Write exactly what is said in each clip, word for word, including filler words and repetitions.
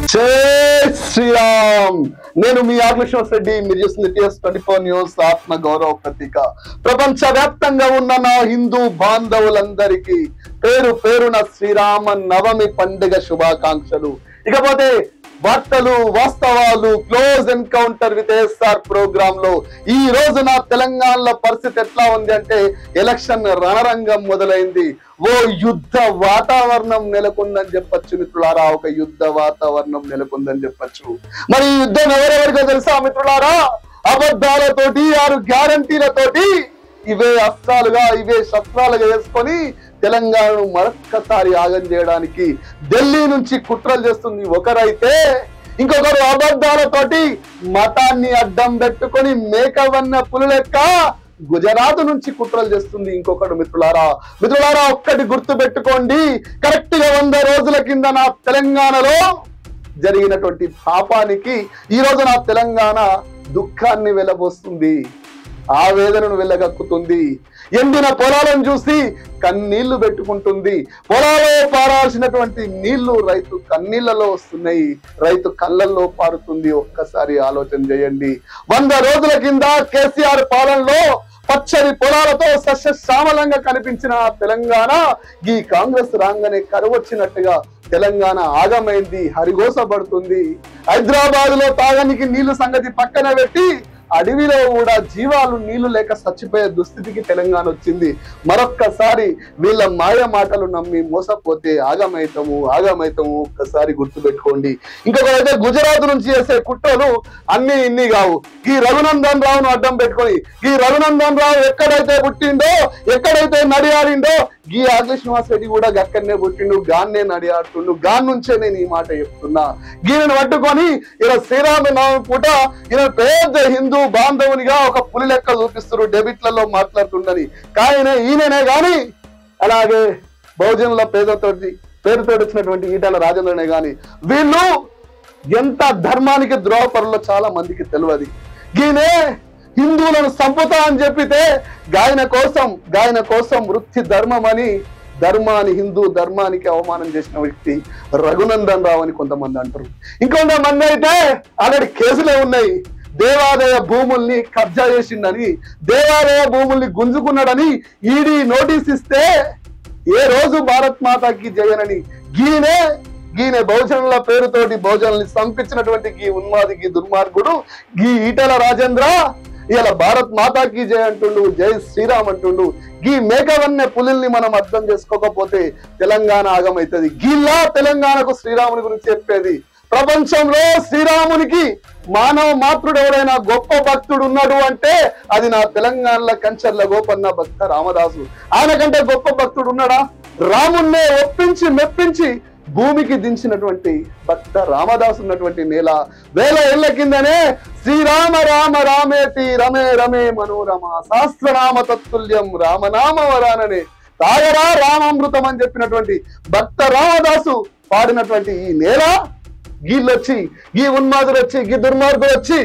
జై శ్రీరామ్. నేను మీ ఆగ్నేశ్వర్ రెడ్డి. మీరు చూస్తుంది టీఎస్ ట్వంటీ ఫోర్ న్యూస్. ఆత్మ గౌరవ ప్రతీక. ప్రపంచ వ్యాప్తంగా ఉన్న నా హిందూ బాంధవులందరికీ పేరు పేరున శ్రీరామ నవమి పండుగ శుభాకాంక్షలు. ఇకపోతే వార్తలు వాస్తవాలు close encounter with SR programme లో ఈ రోజు నా తెలంగాణలో పరిస్థితి ఎట్లా ఉంది అంటే, ఎలక్షన్ రణరంగం మొదలైంది. ఓ యుద్ధ వాతావరణం నెలకొందని చెప్పచ్చు మిత్రులారా. ఒక యుద్ధ వాతావరణం నెలకొందని చెప్పచ్చు. మరి ఈ యుద్ధం ఎవరెవరికో తెలుసా మిత్రులారా? అబద్ధాలతోటి, ఆరు గ్యారంటీలతోటి, ఇవే అస్త్రాలుగా ఇవే శస్త్రాలుగా వేసుకొని తెలంగాణను మరొక్కసారి ఆగం చేయడానికి ఢిల్లీ నుంచి కుట్రలు చేస్తుంది ఒకరైతే, ఇంకొకరు అబద్ధాలతోటి మతాన్ని అడ్డం పెట్టుకొని మేకవన్న పులు లెక్క గుజరాత్ నుంచి కుట్రలు చేస్తుంది ఇంకొకడు. మిత్రులారా మిత్రులారా ఒక్కటి గుర్తు పెట్టుకోండి. కరెక్ట్ గా వంద రోజుల కింద నా తెలంగాణలో జరిగినటువంటి పాపానికి ఈ రోజు నా తెలంగాణ దుఃఖాన్ని వెలబోస్తుంది, ఆవేదనను వెళ్ళగక్కుతుంది. ఎండిన పొలాలను చూసి కన్నీళ్లు పెట్టుకుంటుంది. పొలాల్లో పారాల్సినటువంటి నీళ్లు రైతు కన్నీళ్లలో వస్తున్నాయి, రైతు కళ్ళల్లో పారుతుంది. ఒక్కసారి ఆలోచన చేయండి. వంద రోజుల కింద కేసీఆర్ పాలనలో పచ్చని పొలాలతో సస్యశ్యామలంగా కనిపించిన తెలంగాణ ఈ కాంగ్రెస్ రాగానే కరువొచ్చినట్టుగా తెలంగాణ ఆగమైంది, హరిగోసపడుతుంది. హైదరాబాద్ లో తాగనికి నీళ్లు సంగతి పక్కన పెట్టి అడవిలో కూడా జీవాలు నీళ్లు లేక చచ్చిపోయే దుస్థితికి తెలంగాణ వచ్చింది. మరొక్కసారి వీళ్ళ మాయ మాటలు నమ్మి మోసపోతే ఆగమైతాము ఆగమైతాము ఒక్కసారి గుర్తుపెట్టుకోండి. ఇంకొకరైతే గుజరాత్ నుంచి చేసే కుట్రలు అన్ని ఇన్ని కావు. ఈ రఘునందన్ రావును అడ్డం పెట్టుకొని, ఈ రఘునందన్ రావు ఎక్కడైతే పుట్టిండో, ఎక్కడైతే నడియాడిండో, గీ ఆగ్నేష్ శ్రీనివాస్ రెడ్డి కూడా అక్కడనే పుట్టిండు, గాన్నే నడియాడుతుండు. గాన్ నుంచే నేను ఈ మాట చెప్తున్నా. గీనను పట్టుకొని ఇలా శ్రీరామనవమి పూట ఈయన పెద్ద హిందూ బాంధవునిగా ఒక పులి లెక్క చూపిస్తున్నారు, డెబిట్లలో మాట్లాడుతుండని. కానీ ఈయననే గాని అలాగే బహుజనుల పేదతోటి పేరుతో వచ్చినటువంటి ఈటల రాజేంద్రనే గాని వీళ్ళు ఎంత ధర్మానికి ద్రోహపరులో చాలా మందికి తెలియదు. ఈయనే హిందువులను సంపుతా అని చెప్పితే గాయన కోసం గాయన కోసం వృత్తి ధర్మం అని ధర్మాన్ని హిందూ ధర్మానికి అవమానం చేసిన వ్యక్తి రఘునందన్ రావు అని కొంతమంది అంటారు. ఇంకొంతమంది అయితే ఆల్రెడీ కేసులే ఉన్నాయి. దేవాలయ భూముల్ని కబ్జా చేసిండని, దేవాలయ భూముల్ని గుంజుకున్నాడని ఈడీ నోటీస్ ఇస్తే ఏ రోజు భారత్ మాతాకి జయనని గీనే గీనే బహుజనుల పేరుతోటి బహుజనుల్ని సంపించినటువంటి గీ ఉన్మాది గీ దుర్మార్గుడు గీ ఈటల రాజేంద్ర ఇలా భారత్ మాతాకి జయ అంటుండు, జై శ్రీరామ్ అంటుండు. గీ మేకవన్నే పులిల్ని మనం అర్థం చేసుకోకపోతే తెలంగాణ ఆగమైతుంది. గీలా తెలంగాణకు శ్రీరాముని గురించి చెప్పేది. ప్రపంచంలో శ్రీరామునికి మానవ మాతృడు ఎవరైనా గొప్ప భక్తుడు ఉన్నాడు అంటే అది నా తెలంగాణలో కంచర్ల గోపన్న భక్త రామదాసు. ఆయన కంటే గొప్ప భక్తుడు ఉన్నాడా? రామున్నే ఒప్పించి మెప్పించి భూమికి దించినటువంటి భక్త రామదాసు ఉన్నటువంటి నేల. వేల ఏళ్ల కిందనే శ్రీరామ రామ రామేతి రమే రమే మనోరమ సహస్రనామ తత్తుల్యం రామనామ వరాననే తాగరా రామామృతం అని చెప్పినటువంటి భక్త రామదాసు పాడినటువంటి ఈ నేల గీళ్ళొచ్చి గీ ఉన్మాదులు వచ్చి గీ దుర్మార్గులు వచ్చి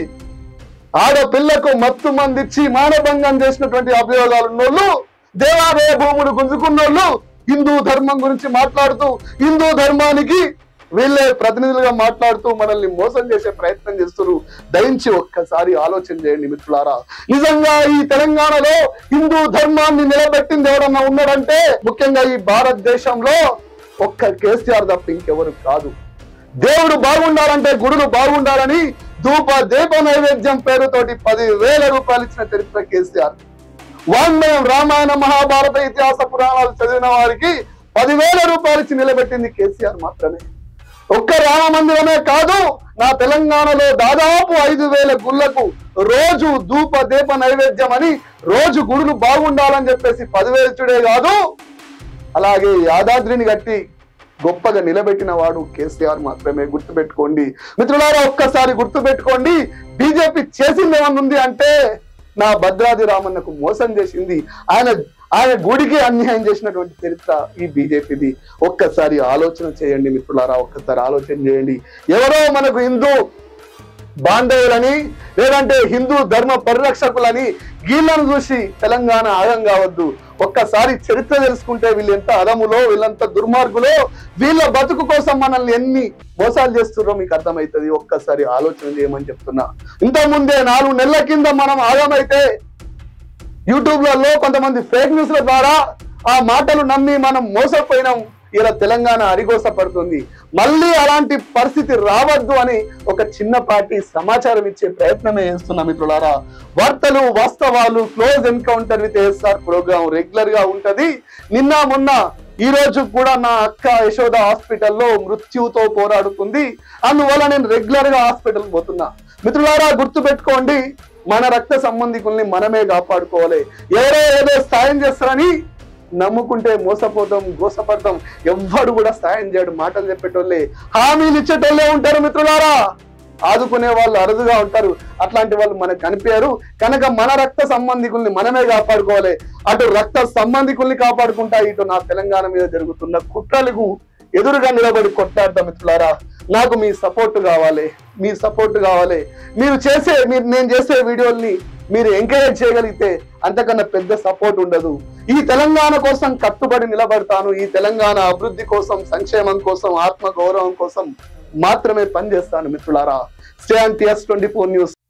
ఆడపిల్లకు మత్తు మందిచ్చి మానభంగం చేసినటువంటి అభియోగాలు ఉన్నోళ్ళు, దేవాలయ భూములు గుంజుకున్నోళ్ళు హిందూ ధర్మం గురించి మాట్లాడుతూ హిందూ ధర్మానికి వీళ్ళే ప్రతినిధులుగా మాట్లాడుతూ మనల్ని మోసం చేసే ప్రయత్నం చేస్తున్నారు. దయించి ఒక్కసారి ఆలోచన చేయండి మిత్రులారా. నిజంగా ఈ తెలంగాణలో హిందూ ధర్మాన్ని నిలబెట్టింది ఎవరన్నా ఉన్నాడంటే ముఖ్యంగా ఈ భారతదేశంలో ఒక్క కేసీఆర్ తప్ప ఇంకెవరు కాదు. దేవుడు బాగుండాలంటే గుడులు బాగుండాలని ధూప దీప నైవేద్యం పేరుతోటి పది వేల రూపాయలు ఇచ్చిన చరిత్ర కేసీఆర్. వాంగ్మయం రామాయణ మహాభారత ఇతిహాస పురాణాలు చదివిన వారికి పదివేల రూపాయలు ఇచ్చి నిలబెట్టింది కేసీఆర్ మాత్రమే. ఒక్క రామ మందిరమే కాదు, నా తెలంగాణలో దాదాపు ఐదు వేల గుళ్లకు రోజు ధూప దీప నైవేద్యం అని రోజు గుడులు బాగుండాలని చెప్పేసి పదివేలు చుడే కాదు, అలాగే యాదాద్రిని కట్టి గొప్పగా నిలబెట్టిన వాడు కేసీఆర్ మాత్రమే. గుర్తుపెట్టుకోండి మిత్రులారా, ఒక్కసారి గుర్తుపెట్టుకోండి. బీజేపీ చేసింది ఏమన్నా ఉంది అంటే నా భద్రాద్రి రామన్నకు మోసం చేసింది, ఆయన ఆయన గుడికి అన్యాయం చేసినటువంటి చరిత్ర ఈ బీజేపీది. ఒక్కసారి ఆలోచన చేయండి మిత్రులారా, ఒక్కసారి ఆలోచన చేయండి. ఎవరో మనకు హిందూ బాంధవులని లేదంటే హిందూ ధర్మ పరిరక్షకులని వీళ్ళను చూసి తెలంగాణ ఆగం కావద్దు. ఒక్కసారి చరిత్ర తెలుసుకుంటే వీళ్ళు ఎంత అదములో, వీళ్ళంత దుర్మార్గులో, వీళ్ళ బతుకు కోసం మనల్ని ఎన్ని మోసాలు చేస్తున్నారో మీకు అర్థమవుతుంది. ఒక్కసారి ఆలోచన చేయమని చెప్తున్నా. ఇంతకుముందే నాలుగు నెలల కింద మనం ఆగమైతే యూట్యూబ్లలో కొంతమంది ఫేక్ న్యూస్ల ద్వారా ఆ మాటలు నమ్మి మనం మోసపోయినాం. ఇలా తెలంగాణ అరిగోస పడుతుంది. మళ్ళీ అలాంటి పరిస్థితి రావద్దు అని ఒక చిన్నపాటి సమాచారం ఇచ్చే ప్రయత్నమే చేస్తున్నా మిత్రులారా. వార్తలు, వాస్తవాలు, close encounter with SR programme regular గా ఉంటది. నిన్న మొన్న ఈ రోజు కూడా నా అక్క యశోద హాస్పిటల్లో మృత్యువుతో పోరాడుతుంది. అందువల్ల నేను రెగ్యులర్ గా హాస్పిటల్ పోతున్నా. మిత్రులారా, గుర్తు పెట్టుకోండి, మన రక్త సంబంధికుల్ని మనమే కాపాడుకోవాలి. ఎవరో ఏదో సాయం చేస్తారని నమ్ముకుంటే మోసపోతాం, గోసపడతాం. ఎవ్వడు కూడా సాయం చేయడు. మాటలు చెప్పేటోళ్ళే, హామీలు ఇచ్చేటోళ్ళే ఉంటారు మిత్రులారా. ఆదుకునే వాళ్ళు అరుదుగా ఉంటారు. అట్లాంటి వాళ్ళు మనకు కనిపించారు. కనుక మన రక్త సంబంధికుల్ని మనమే కాపాడుకోవాలి. అటు రక్త సంబంధికుల్ని కాపాడుకుంటా, ఇటు నా తెలంగాణ మీద జరుగుతున్న కుట్రలకు ఎదురుగా నిలబడి కొట్టాడతాం మిత్రులారా. నాకు మీ సపోర్ట్ కావాలి, మీ సపోర్ట్ కావాలి. మీరు చేసే మీరు నేను చేసే వీడియోల్ని మీరు ఎంకరేజ్ చేయగలిగితే అంతకన్నా పెద్ద సపోర్ట్ ఉండదు. ఈ తెలంగాణ కోసం కట్టుబడి నిలబడతాను. ఈ తెలంగాణ అభివృద్ధి కోసం, సంక్షేమం కోసం, ఆత్మ గౌరవం కోసం మాత్రమే పనిచేస్తాను మిత్రులారా. Stay on TS twenty four news.